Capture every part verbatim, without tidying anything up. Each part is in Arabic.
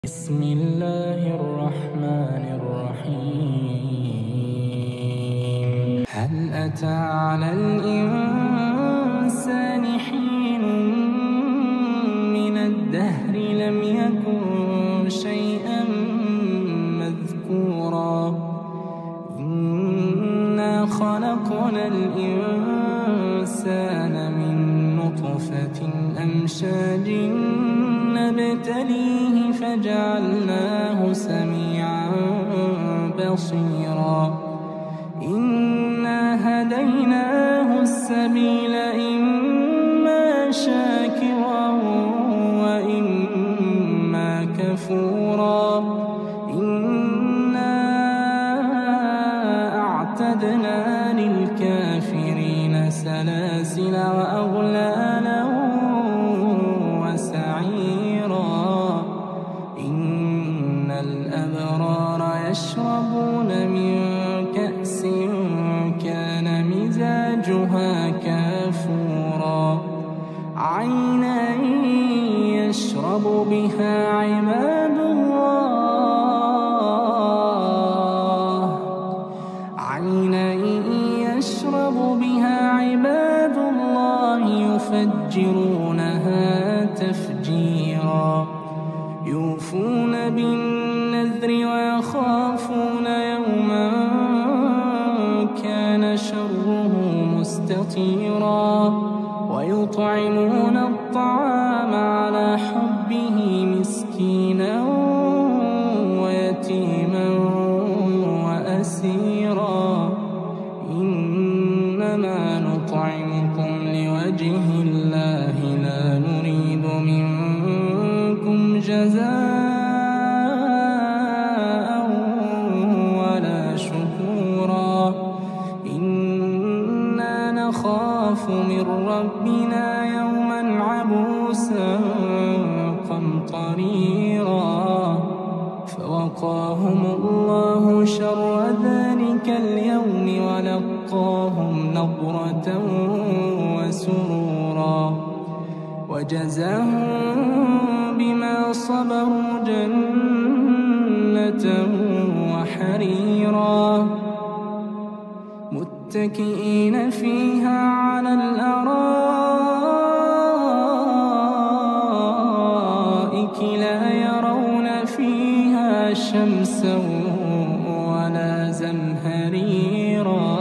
بسم الله الرحمن الرحيم هل أتى على الإنسان حين من الدهر لم يكن شيئا مذكورا إنا خلقنا الإنسان من نطفة أمشاج نبتليه فجعلناه سميعا بصيرا إنا هديناه السبيل إما شاكرا وإما كفورا إنا أعتدنا للكافرين سلاسل وأغلالا وسعيرا إن الأبرار يشربون من كأس كان مزاجها كافورا عينا يشرب بها عباد الله عينا يشرب بها عباد الله يفجرونها تفجيرا يوفون بالنذر ويخافون يوما كان شره مستطيرا ويطعمون الطعام على حبه مسكينا ويتيما وأسيرا إنما نطعمكم لوجه الله لا نريد منكم جزاء ولا شكورا إنا نخاف من ربنا يوما عبوسا قمطريرا فوقاهم الله شر ذلك اليوم ولقاهم نضرة وسرورا وجزاهم بما صبروا جنة وحريرا متكئين فيها على الأرائك لا يرون فيها شمسا ولا زمهريرا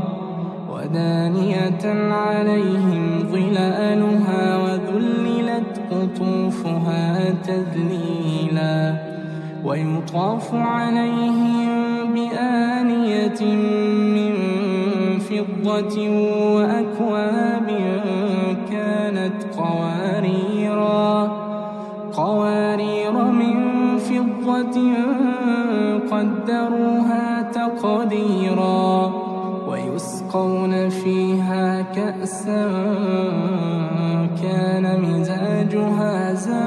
ودانية عليهم ظلالها وذللت قطوفها تذليلا ويطاف عليهم بآنية من فضة وأكواب كانت قواريرا قوارير من فضة قدروها تقديرا ويسقون فيها كأسا كان مزاجها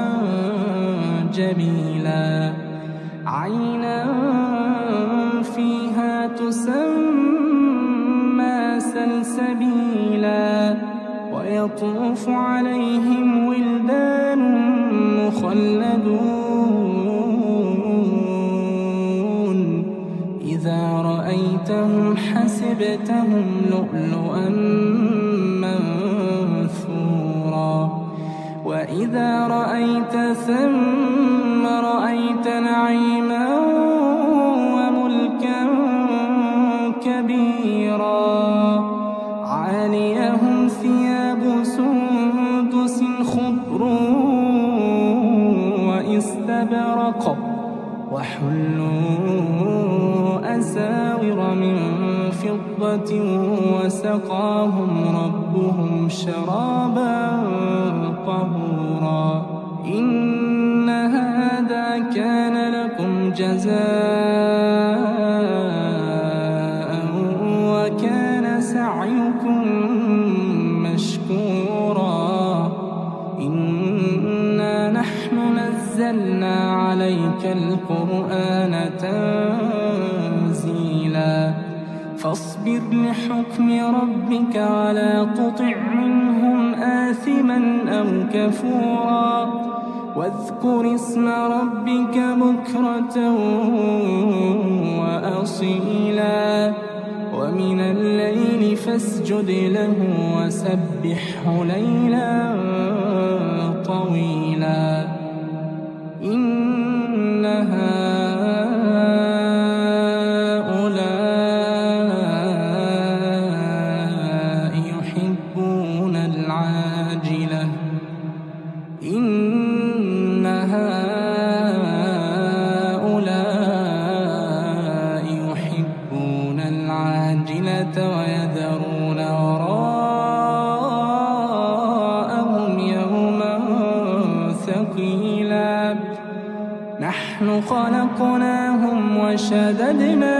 زنجبيلا عينا فيها تسمى سلسبيلا ويطوف عليهم ولدان مخلدون إذا رأيتهم حسبتهم لؤلؤا منثورا وإذا رأيت ثم رأيت نعيما وملكا كبيرا عاليهم ثياب سندس خضر واستبرق وحلوا أساور من فضة وسقاهم ربهم شرابا طهورا إن هذا كان لكم جزاء وكان سعيكم مشكورا إنا نحن نزلنا عليك القرآن تنزيلا فاصبر لحكم ربك ولا تطع منهم آثما أو كفورا واذكر اسم ربك بكرة وأصيلا ومن الليل فاسجد له وسبحه ليلا طويلا إن هؤلاء يحبون العاجلة إن هؤلاء يحبون العاجلة ويذرون وراءهم يوما ثقيلا نحن خلقناهم وشددنا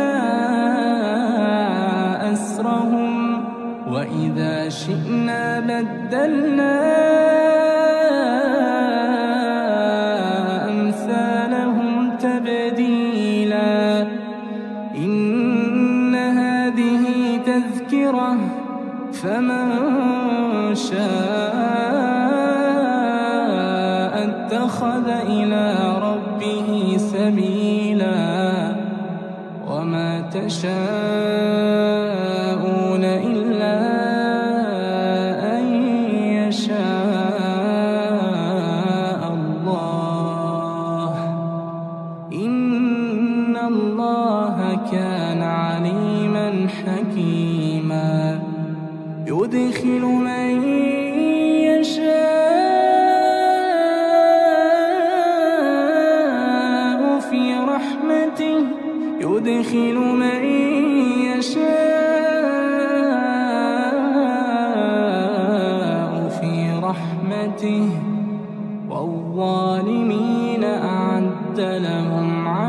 أسرهم وإذا شئنا بدلنا أمثالهم تبديلا إن هذه تذكرة فمن شاء اتخذ إلى ربه سبيلا وما تشاءون إلا أن يشاء الله إن الله كان عليما حكيما يدخل من يشاء في رحمته يدخل من يشاء في رحمته والظالمين أعد لهم